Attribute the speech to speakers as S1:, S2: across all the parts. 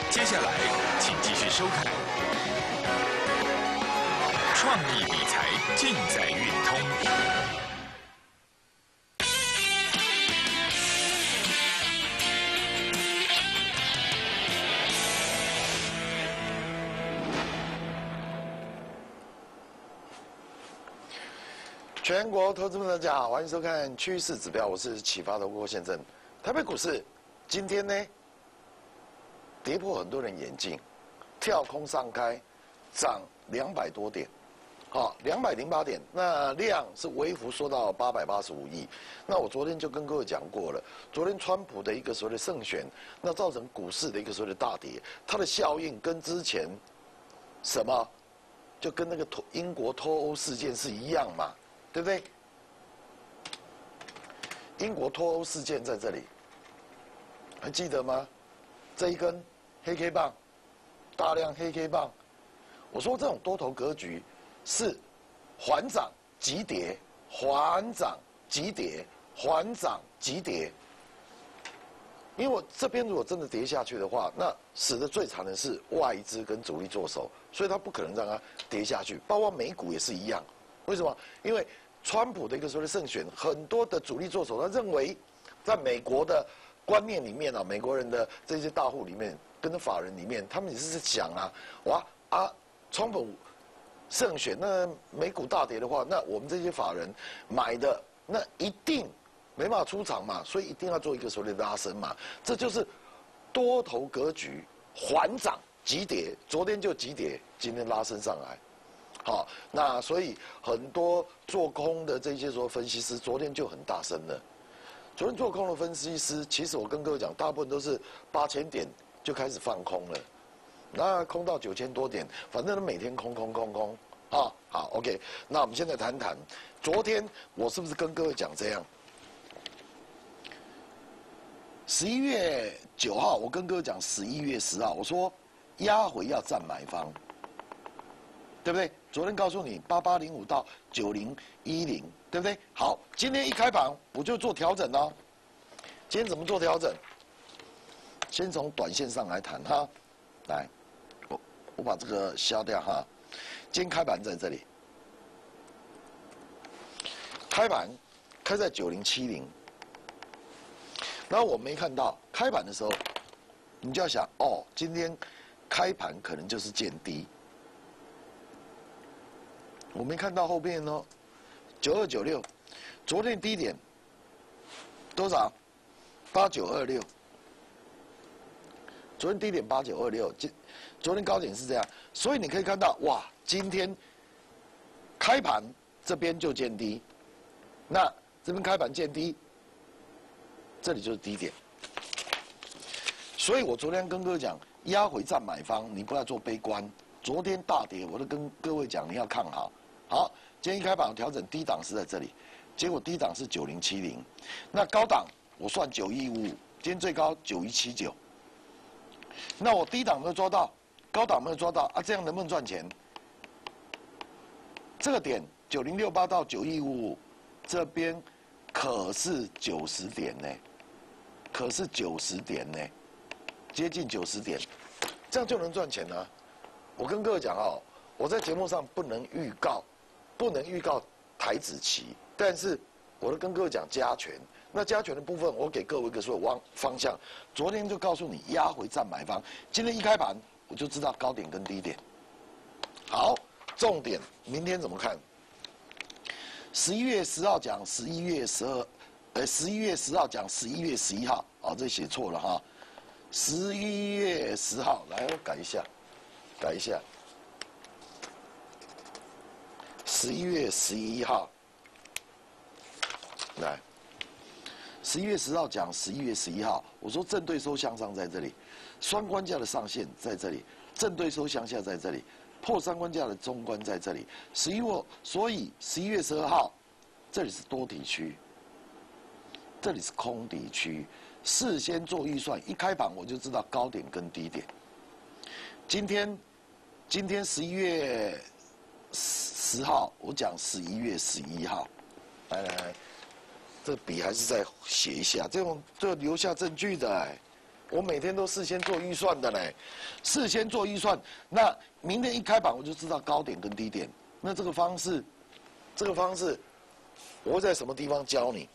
S1: 接下来，请继续收看创意理财尽在运通。
S2: 全国投资朋友大家好，欢迎收看趋势指标，我是启发的郭先生。台北股市今天呢跌破很多人眼镜，跳空上开，涨200多点，好，208点，那量是微幅缩到885亿。那我昨天就跟各位讲过了，昨天川普的一个所谓的胜选，那造成股市的一个所谓的大跌，它的效应跟之前什么，就跟那个英国脱欧事件是一样嘛。对不对？英国脱欧事件在这里，还记得吗？这一根黑 K 棒，大量黑 K 棒，我说这种多头格局是缓涨急跌，缓涨急跌，缓涨急跌。因为我这边如果真的跌下去的话，那死得最惨的是外资跟主力做手，所以它不可能让它跌下去，包括美股也是一样。为什么？因为川普的一个所谓的胜选，很多的主力做手，他认为，在美国的观念里面啊，美国人的这些大户里面，跟法人里面，他们也是想啊，川普胜选，那美股大跌的话，那我们这些法人买的那一定没办法出场嘛，所以一定要做一个所谓的拉升嘛，这就是多头格局，缓涨急跌，昨天就急跌，今天拉升上来。好，那所以很多做空的这些分析师，昨天就很大声了。昨天做空的分析师，其实我跟各位讲，大部分都是8000点就开始放空了，那空到9000多点，反正每天空啊。好 ，OK， 那我们现在谈谈，昨天我是不是跟各位讲这样？11月9号，我跟各位讲11月10号，我说压回要站买方。对不对？昨天告诉你8805到9010，对不对？好，今天一开盘我就做调整哦。今天怎么做调整？先从短线上来谈哈。来，我把这个消掉哈。今天开盘在这里，开盘开在9070，然后我没看到开盘的时候，你就要想哦，今天开盘可能就是见低。我没看到后面哦，9296，昨天低点多少？8926，昨天低点8926，昨天高点是这样，所以你可以看到哇，今天开盘这边就见低，那这边开盘见低，这里就是低点，所以我昨天跟各位讲，压回站买方，你不要做悲观。昨天大跌，我都跟各位讲，你要看好。好，今天一开盘调整低档是在这里，结果低档是9070，那高档我算9155，今天最高9179，那我低档没有抓到，高档没有抓到啊，这样能不能赚钱？这个点9068到9155，这边可是90点呢，可是90点呢，接近90点，这样就能赚钱啊！我跟各位讲哦，我在节目上不能预告台指期，但是我都跟各位讲加权。那加权的部分，我给各位一个所有方向。昨天就告诉你压回站买方，今天一开盘我就知道高点跟低点。好，重点明天怎么看？11月10号讲11月12，11月10号讲11月11号，哦，这写错了哈。11月10号，来我改一下。11月11号，来，11月10号讲11月11号，我说正对收向上在这里，双关价的上限在这里，正对收向下在这里，破三关价的中关在这里。所以11月12号，这里是多底区，这里是空底区，事先做预算，一开盘我就知道高点跟低点。今天11月10号，我讲11月11号，来，这笔还是再写一下，这留下证据的， 我每天都事先做预算的嘞，事先做预算。那明天一开盘我就知道高点跟低点。那这个方式，我会在什么地方教你？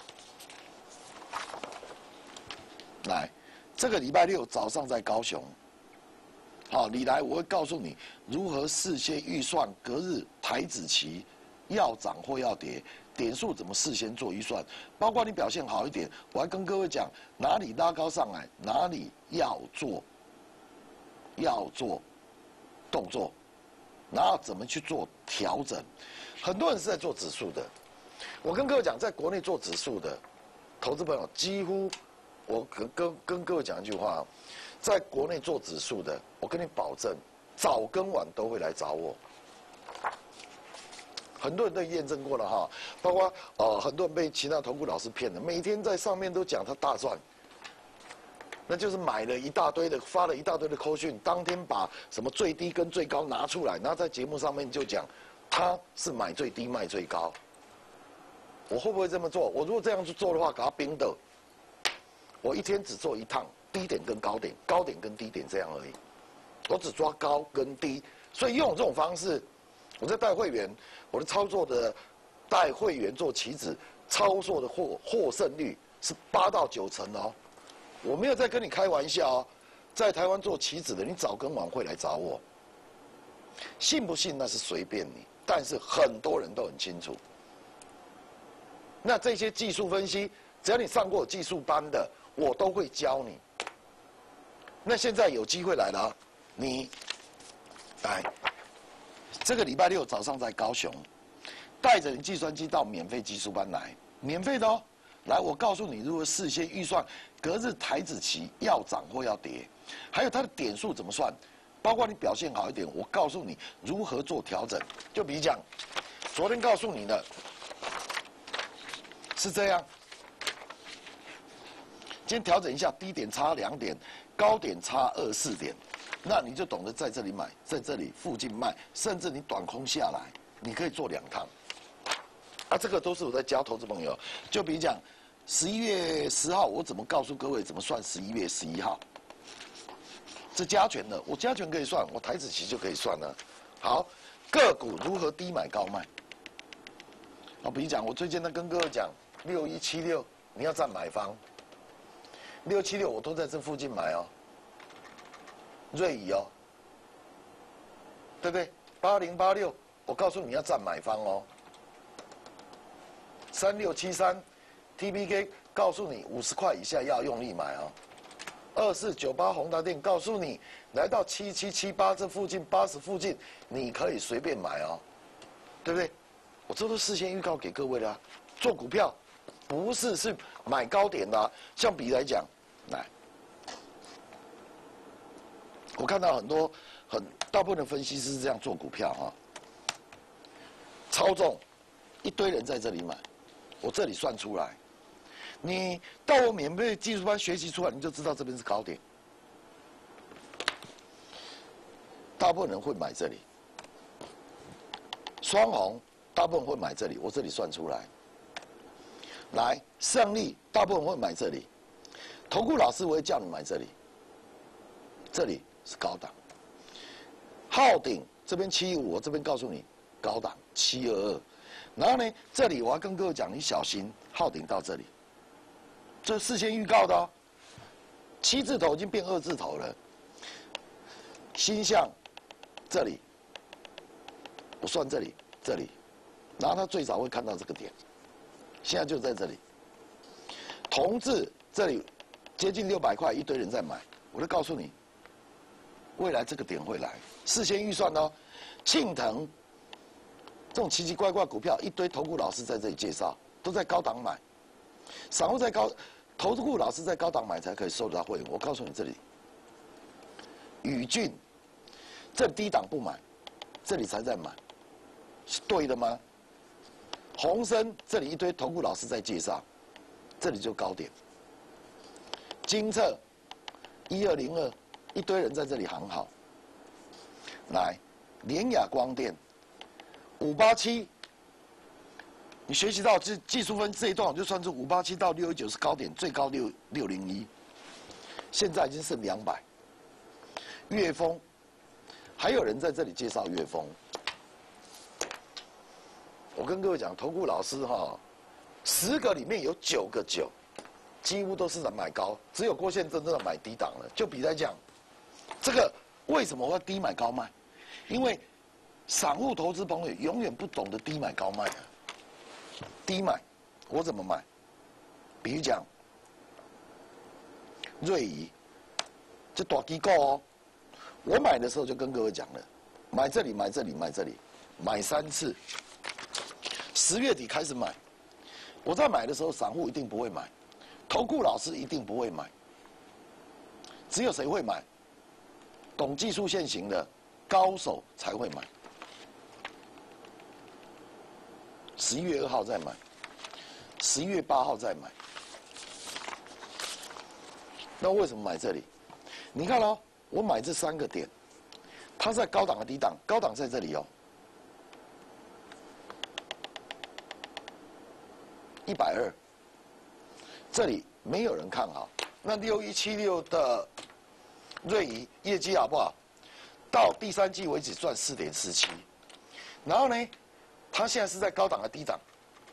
S2: 来，这个礼拜六早上在高雄。好，你来，我会告诉你如何事先预算隔日台指期要涨或要跌，点数怎么事先做预算，包括你表现好一点，我还跟各位讲哪里拉高上来，哪里要做动作，然后怎么去做调整。很多人是在做指数的，我跟各位讲，在国内做指数的投资朋友，几乎我跟各位讲一句话。在国内做指数的，我跟你保证，早跟晚都会来找我。很多人都验证过了哈，包括很多人被其他投顾老师骗了，每天在上面都讲他大赚，那就是买了一大堆的，发了一大堆的扣讯，当天把什么最低跟最高拿出来，然后在节目上面就讲他是买最低卖最高。我会不会这么做？我如果这样去做的话，给他冰的，我一天只做一趟。低点跟高点，高点跟低点这样而已，我只抓高跟低，所以用这种方式，我在带会员，我的操作的带会员做期指，操作的获胜率是8到9成哦，我没有在跟你开玩笑哦，在台湾做期指的，你早跟晚会来找我，信不信那是随便你，但是很多人都很清楚。那这些技术分析，只要你上过技术班的，我都会教你。那现在有机会来了，你来，这个礼拜六早上在高雄，带着你计算机到免费技术班来，免费的哦。来，我告诉你如何事先预算隔日台指期要涨或要跌，还有它的点数怎么算，包括你表现好一点，我告诉你如何做调整。就比如讲，昨天告诉你的是这样，今天调整一下，低点差2点。高点差24点，那你就懂得在这里买，在这里附近卖，甚至你短空下来，你可以做2趟。啊，这个都是我在教投资朋友。就比如讲，11月10号，我怎么告诉各位怎么算11月11号？这加权的，我加权可以算，我台指期就可以算了。好，个股如何低买高卖？啊，比如讲，我最近在跟各位讲6176，你要占买方。676我都在这附近买哦，瑞仪哦，对不对？8086，我告诉你要占买方哦。3673 ，TPK 告诉你50块以下要用力买哦。2498宏达电告诉你，来到7778这附近80附近，你可以随便买哦，对不对？我这都事先预告给各位的啊。做股票不是买高点的啊，像比来讲。来，我看到大部分的分析师是这样做股票啊，操纵一堆人在这里买，我这里算出来，你到我免费技术班学习出来，你就知道这边是高点，大部分人会买这里，双红大部分会买这里，我这里算出来，来胜利大部分会买这里。投顾老师我会叫你买这里，这里是高档。浩鼎这边715，我这边告诉你高档722，然后呢，这里我要跟各位讲，你小心浩鼎到这里，这事先预告的哦。7字头已经变2字头了，星象这里，我算这里，然后他最早会看到这个点，现在就在这里。同志这里。接近600块，一堆人在买，我就告诉你，未来这个点会来，事先预算哦。庆腾这种奇奇怪怪股票，一堆投顾老师在这里介绍，都在高档买，散户投顾老师在高档买才可以收得到会员。我告诉你这里，宇峻这低档不买，这里才在买，是对的吗？鸿升这里一堆投顾老师在介绍，这里就高点。精测1202，一堆人在这里行好。来，联亚光电587，你学习到技术分这一段，我就算出587到619是高点，最高601。 现在已经剩200。粤丰，还有人在这里介绍粤丰。我跟各位讲，投顾老师哈，10个里面有9个9，几乎都是在买高，只有郭宪真正的买低档了。就比来讲，这个为什么会低买高卖？因为散户投资朋友永远不懂得低买高卖啊。低买，我怎么买？比如讲，瑞仪，这大机构哦，我买的时候就跟各位讲了，买这里，买这里，买这里，买3次。10月底开始买，我在买的时候，散户一定不会买，投顾老师一定不会买，只有谁会买？懂技术线型的高手才会买。11月2号再买，11月8号再买。那为什么买这里？你看哦，我买这3个点，它在高档的低档，高档在这里哦。120，这里没有人看好。那6176的瑞仪业绩好不好？到第3季为止赚4.47，然后呢，它现在是在高档的低档。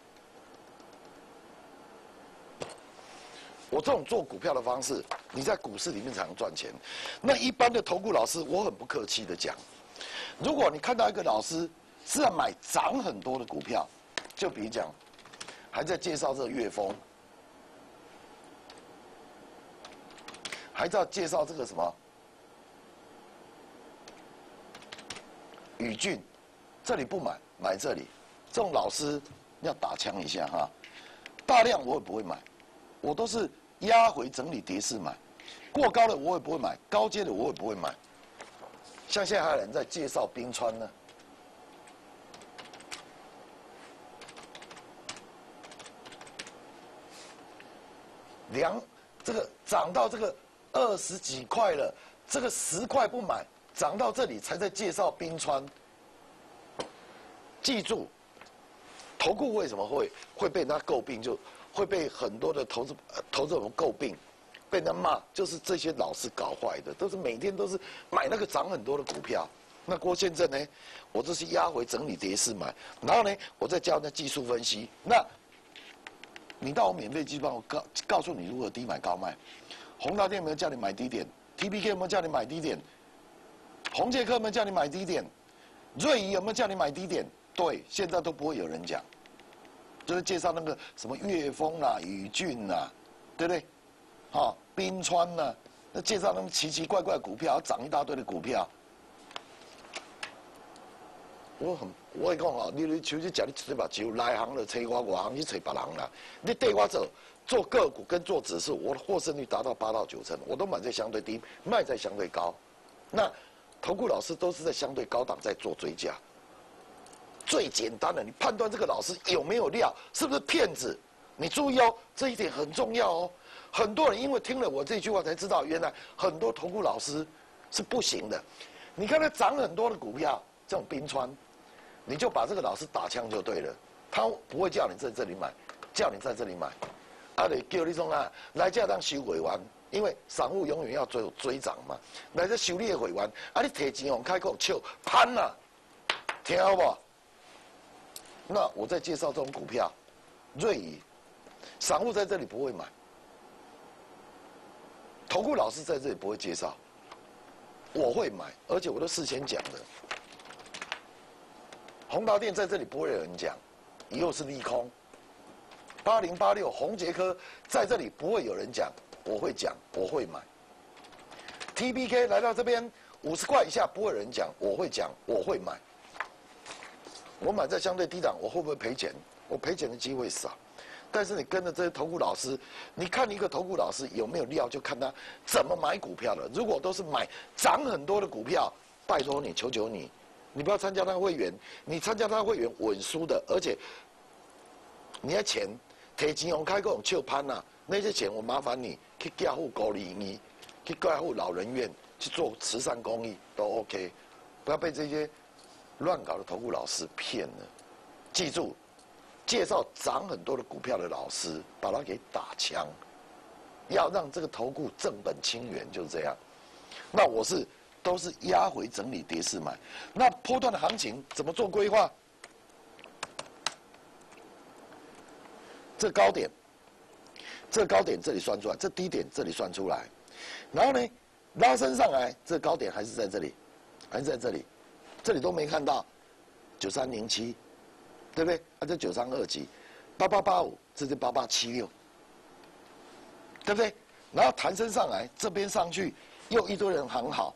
S2: 我这种做股票的方式，你在股市里面才能赚钱。那一般的投顾老师，我很不客气的讲，如果你看到一个老师是在买涨很多的股票，就比如讲。还在介绍这个粤丰，还在介绍这个什么宇峻，这里不买，买这里，这种老师要打枪一下哈。大量我也不会买，我都是压回整理跌势买，过高的我也不会买，高阶的我也不会买。像现在还有人在介绍冰川呢。这个涨到这个20几块了，这个10块不买，涨到这里才在介绍冰川。记住，投顾为什么会被人家诟病，就会被很多的投资人诟病，被人家骂，就是这些老师搞坏的，都是每天都是买那个涨很多的股票。那郭先生呢，我这是压回整理跌势买，然后呢，我再教人家技术分析。那你到我免费机帮我告诉你如何低买高卖。宏达电有没有叫你买低点 ？TPK 有没有叫你买低点？宏捷科有没有叫你买低点？瑞仪有没有叫你买低点？对，现在都不会有人讲，就是介绍那个什么粤丰啦、宇峻啦，对不对？好，冰川啦，那介绍那么奇奇怪怪的股票，涨一大堆的股票。我会讲哦，你手去食你一把酒，内行就找我，外行去找别人啦。你对我做个股跟做指数，我的获胜率达到8到9成，我都买在相对低，卖在相对高。那投顾老师都是在相对高档在做追加。最简单的，你判断这个老师有没有料，是不是骗子？你注意哦，这一点很重要哦。很多人因为听了我这句话才知道，原来很多投顾老师是不行的。你看他涨很多的股票，这种冰川。你就把这个老师打枪就对了，他不会叫你在这里买，叫你在这里买，你叫你说来这当收会员，因为散户永远要追涨嘛，来这收你的会员，你提钱往开口笑攀啦，听好不？那我再介绍这种股票，瑞仪，散户在这里不会买，投顾老师在这里不会介绍，我会买，而且我都事先讲的。宏达电在这里不会有人讲，以后是利空。8086宏捷科在这里不会有人讲，我会讲，我会买。TPK 来到这边50块以下不会有人讲，我会讲，我会买。我买在相对低档，我会不会赔钱？我赔钱的机会少。但是你跟着这些投顾老师，你看一个投顾老师有没有料，就看他怎么买股票的。如果都是买涨很多的股票，拜托你，求求你。你不要参加他会员，你参加他会员稳输的，而且你的钱提钱用开用笑攀呐，那些钱我麻烦你去加护高龄医，去加护老人院去做慈善公益都 OK， 不要被这些乱搞的投顾老师骗了。记住，介绍涨很多的股票的老师，把他给打枪， 要让这个投顾正本清源，就是这样。那我都是压回整理跌势买。那波段的行情怎么做规划？这高点这里算出来，这低点这里算出来，然后呢拉升上来，这高点还是在这里，还是在这里，这里都没看到9307，对不对？啊，这9327，8885，这是8876，对不对？然后弹升上来，这边上去又一堆人行好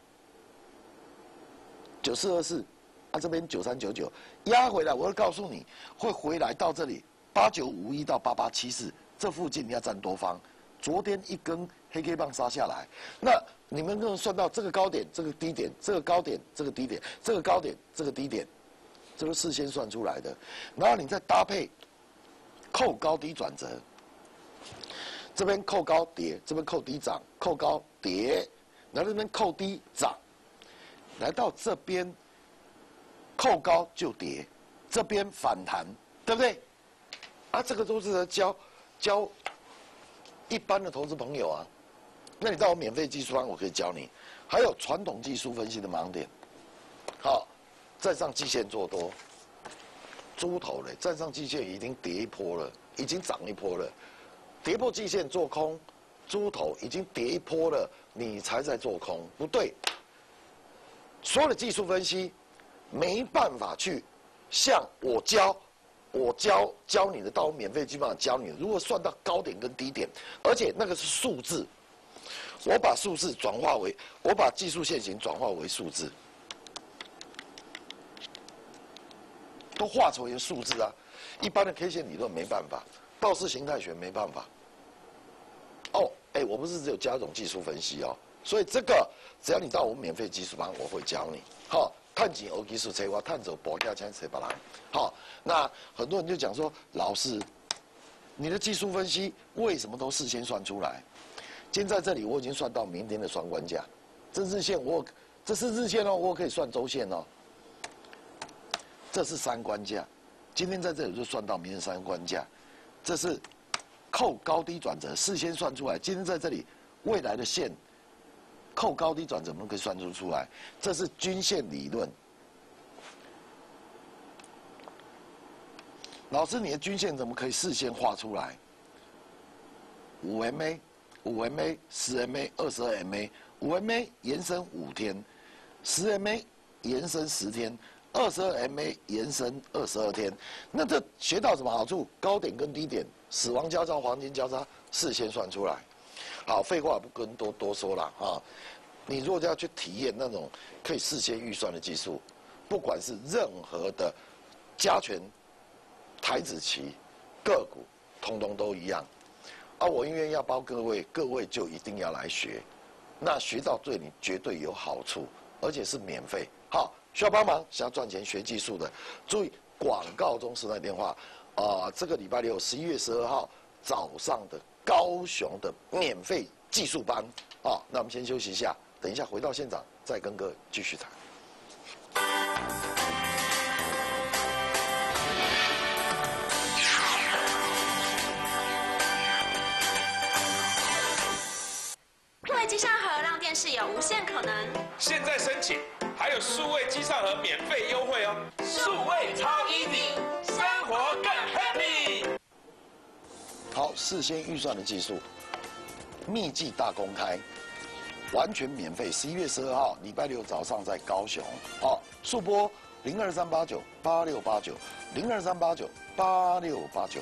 S2: ，9424，啊这边9399，压回来，我会告诉你会回来到这里8951到8874这附近，你要站多方。昨天一根黑 K 棒杀下来，那你们能算到这个高点、这个低点、这个高点、这个低点、这个高点、这个低点，这都事先算出来的。然后你再搭配扣高低转折。这边扣高跌，这边扣低涨，扣高跌，然后这边扣低涨，来到这边扣高就跌，这边反弹，对不对？啊，这个都是在教一般的投资朋友啊。那你到我免费技术班，我可以教你，还有传统技术分析的盲点。好，站上季线做多，猪头嘞，站上季线已经跌一波了，已经涨一波了。跌破季线做空，猪头已经跌一波了，你才在做空，不对。所有的技术分析没办法去像我教你的，到我免费基本上教你的。如果算到高点跟低点，而且那个是数字，我把数字转化为，我把技术线型转化为数字，都画成为数字啊。一般的 K 线理论没办法，道氏形态学没办法。哦，哎，我不是只有教一种技术分析哦，所以这个只要你到我们免费技术班，我会教你。好，探井欧技术车我探走博价钱谁把人。好，那很多人就讲说，老师，你的技术分析为什么都事先算出来？今天在这里我已经算到明天的双关价，这日线这是日线哦，我可以算周线哦。这是三关价，今天在这里就算到明天三关价，这是。扣高低转折事先算出来，今天在这里未来的线扣高低转折，我们可以算出来。这是均线理论。老师，你的均线怎么可以事先画出来？5MA、5MA、10MA、22MA、5MA 延伸5天，10MA 延伸10天。22MA 延伸22天，那这学到什么好处？高点跟低点、死亡交叉、黄金交叉，事先算出来。好，废话不跟多说了啊！你如果要去体验那种可以事先预算的技术，不管是任何的加权、台指期、个股，通通都一样。啊，我因为要包各位，各位就一定要来学。那学到对你绝对有好处，而且是免费。好。需要帮忙，想要赚钱学技术的，注意广告中时代电话。这个礼拜六11月12号早上的高雄的免费技术班。那我们先休息一下，等一下回到现场再跟各位继续谈。
S3: 数位机上盒让电视有无限可能。
S4: 现在申请。还有数位机上盒免费优惠哦！数位超 easy， 生活更 happy。
S2: 好，事先预算的技术，秘籍大公开，完全免费。11月12号礼拜六早上在高雄，速拨0238908689，0238908689。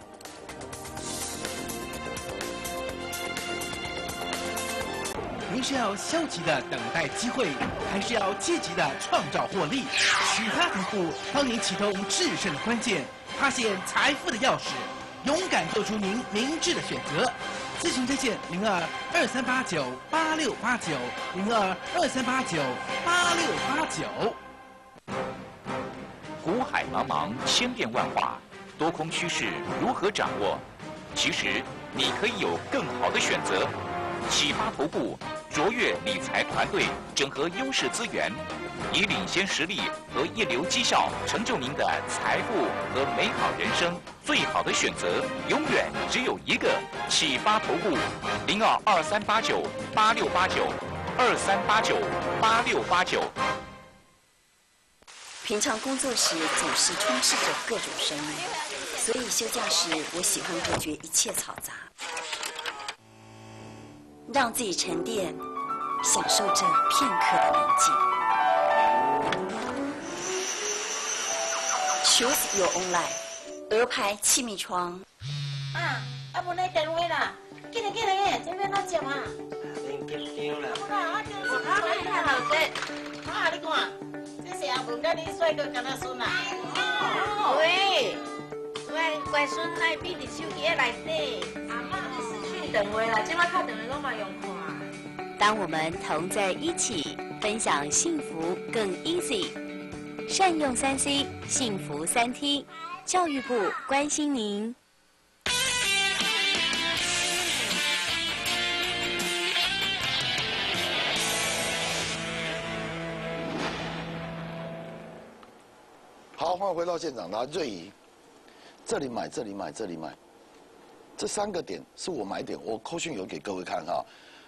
S5: 您是要消极的等待机会，还是要积极的创造获利？启发投顾帮您启动制胜的关键，发现财富的钥匙，勇敢做出您明智的选择。咨询热线0223898689，0223898689。
S1: 股海茫茫，千变万化，多空趋势如何掌握？其实你可以有更好的选择。启发投顾卓越理财团队整合优势资源，以领先实力和一流绩效成就您的财富和美好人生。最好的选择永远只有一个。启发投顾0223898689，23898689。
S6: 平常工作时总是充斥着各种声音，所以休假时我喜欢隔绝一切嘈杂，让自己沉淀，享受这片刻的宁静。Choose your own life， 鹅牌气密窗。
S7: 无那电话啦，紧来，这边哪接啊？
S8: 恁紧张啦。
S7: 你看老姐，你看，这是阿文甲你帅哥跟他孙啊。喂，乖孙爱比伫手机内底。阿妈是去电话啦，即摆敲电话拢嘛用看。
S6: 当我们同在一起，分享幸福更 easy。善用3C， 幸福3T， 教育部关心您。
S2: 好，欢迎回到现场。来，瑞仪，这里买，这里买，这里买，这3个点是我买点，我扣讯有给各位看哈，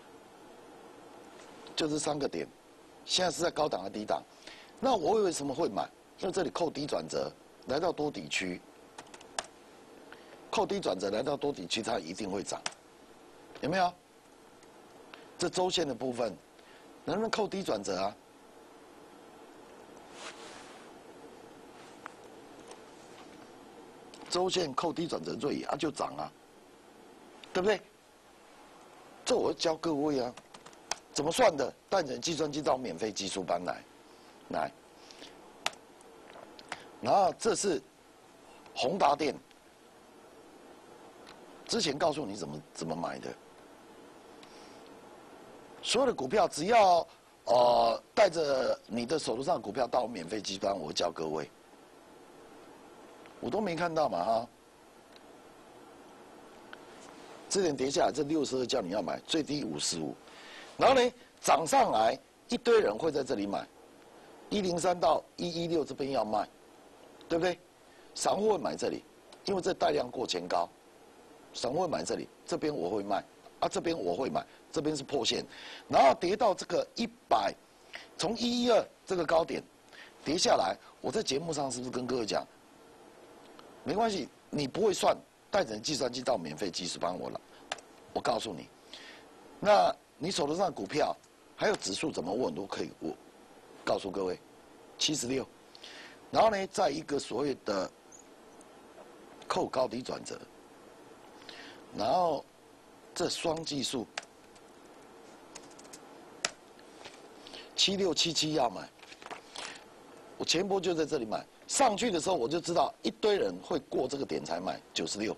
S2: 就这3个点，现在是在高档和低档。那我为什么会买？因为这里扣低转折，来到多底区，扣低转折来到多底区，它一定会涨，有没有？这周线的部分，能不能扣低转折啊？周线扣低转折锐啊就涨啊，对不对？这我会教各位啊，怎么算的？带着计算机到免费技术班来，然后这是宏达电，之前告诉你怎么买的，所有的股票只要带着你的手头上的股票到免费技术班，我会教各位。我都没看到嘛哈，这点跌下来，这62叫你要买，最低55，然后呢涨上来，一堆人会在这里买，103到116这边要卖，对不对？散户会买这里，因为这带量过前高，散户会买这里，这边我会卖，啊这边我会买，这边是破线，然后跌到这个100，从112这个高点跌下来，我在节目上是不是跟各位讲？没关系，你不会算，带着计算机到免费技术班我了。我告诉你，那你手头上的股票还有指数怎么问都可以，我告诉各位，76，然后呢，在一个所谓的扣高低转折，然后这双技术7677要买，我前波就在这里买。上去的时候我就知道一堆人会过这个点才买96，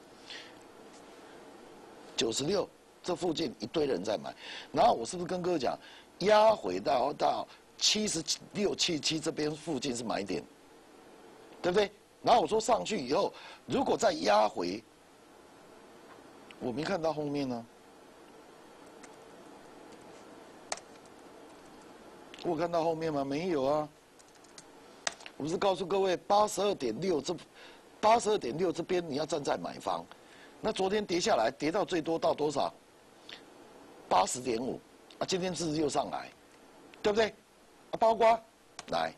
S2: 这附近一堆人在买，然后我是不是跟各位讲，压回到76、77这边附近是买点，对不对？然后我说上去以后，如果再压回，我没看到后面呢，我有看到后面吗？没有啊。我不是告诉各位82.6这边你要站在买方，那昨天跌下来，跌到最多到多少？80.5啊，今天是又上来，对不对？啊，包括来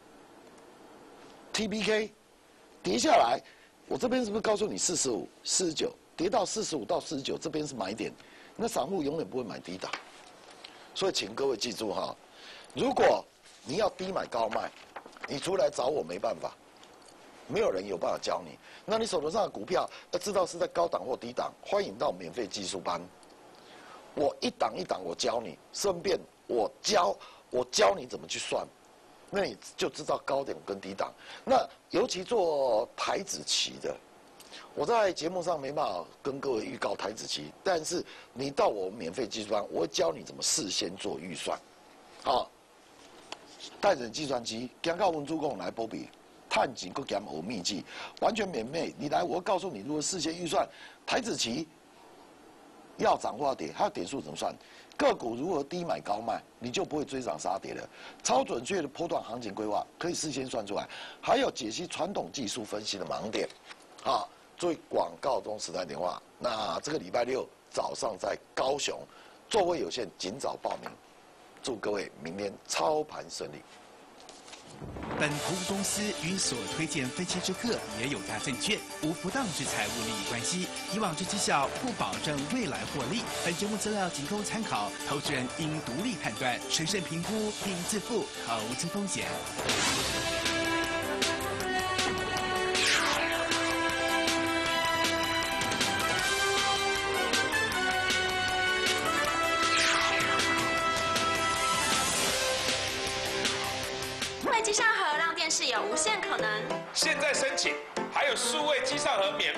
S2: TBK 跌下来，我这边是不是告诉你45、49，跌到45到49这边是买点，那散户永远不会买低档，所以请各位记住哈，如果你要低买高卖。你出来找我没办法，没有人有办法教你。那你手头上的股票要知道是在高档或低档，欢迎到免费技术班。我一档一档我教你，顺便我教你怎么去算，那你就知道高点跟低档。那尤其做台指期的，我在节目上没办法跟各位预告台指期，但是你到我免费技术班，我会教你怎么事先做预算，好。带着计算机，讲到文主讲来波比，探钱搁减学秘籍，完全免费。你来，我会告诉你如何事先预算台指期要涨或要跌，它的点数怎么算？个股如何低买高卖，你就不会追涨杀跌了。超准确的波段行情规划可以事先算出来，还有解析传统技术分析的盲点。好，注意广告中时代电话。那这个礼拜六早上在高雄，座位有限，尽早报名。祝各位明天操盘顺利。
S5: 本投资公司与所推荐分期之客也有价证券无不当之财务利益关系，以往之绩效不保证未来获利。本节目资料仅供参考，投资人应独立判断、审慎评估并自负投资风险。
S3: 机上盒让电视有无限可能。
S4: 现在申请，还有数位机上盒免